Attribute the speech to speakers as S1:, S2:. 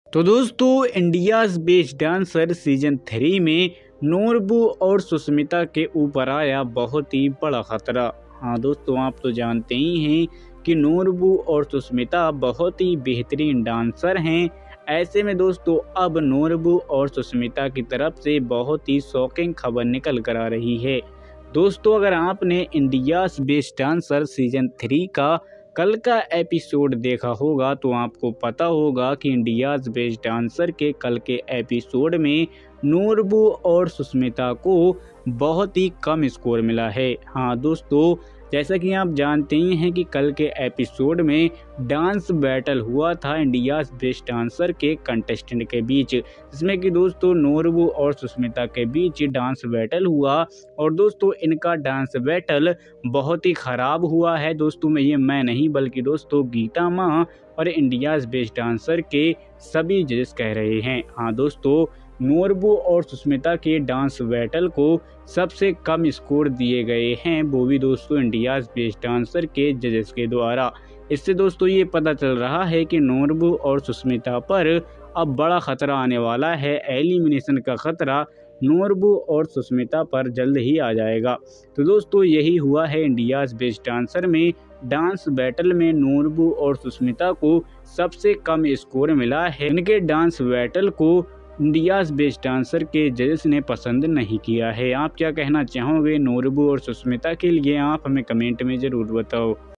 S1: तो दोस्तों India's best dancer season 3 में नूरबू और सुष्मिता के ऊपर आया बहुत ही बड़ा खतरा। हाँ दोस्तों, आप तो जानते ही हैं कि नूरबू और सुष्मिता बहुत ही बेहतरीन डांसर हैं। ऐसे में दोस्तों अब नूरबू और सुष्मिता की तरफ से बहुत ही शॉकिंग खबर निकल कर आ रही है। दोस्तों अगर आपने इंडियाज़ बेस्ट डांसर सीजन 3 का कल का एपिसोड देखा होगा तो आपको पता होगा कि इंडियाज़ बेस्ट डांसर के कल के एपिसोड में नूरबू और सुष्मिता को बहुत ही कम स्कोर मिला है। हाँ दोस्तों, जैसा कि आप जानते ही हैं कि कल के एपिसोड में डांस बैटल हुआ था इंडियाज़ बेस्ट डांसर के कंटेस्टेंट के बीच, जिसमें कि दोस्तों नूरबू और सुष्मिता के बीच डांस बैटल हुआ। और दोस्तों इनका डांस बैटल बहुत ही ख़राब हुआ है। दोस्तों मैं नहीं बल्कि दोस्तों गीता माँ और इंडियाज़ बेस्ट डांसर के सभी जजेस कह रहे हैं। हाँ दोस्तों, नूरबू और सुष्मिता के डांस बैटल को सबसे कम स्कोर दिए गए हैं, वो भी दोस्तों इंडियाज़ बेस्ट डांसर के जजेस के द्वारा। इससे दोस्तों ये पता चल रहा है कि नूरबू और सुष्मिता पर अब बड़ा खतरा आने वाला है। एलिमिनेशन का खतरा नूरबू और सुष्मिता पर जल्द ही आ जाएगा। तो दोस्तों यही हुआ है इंडियाज़ बेस्ट डांसर में। डांस बैटल में नूरबू और सुष्मिता को सबसे कम स्कोर मिला है। इनके डांस बैटल को इंडियाज़ बेस्ट डांसर के जजेस ने पसंद नहीं किया है। आप क्या कहना चाहोगे नूरबू और सुष्मिता के लिए? आप हमें कमेंट में ज़रूर बताओ।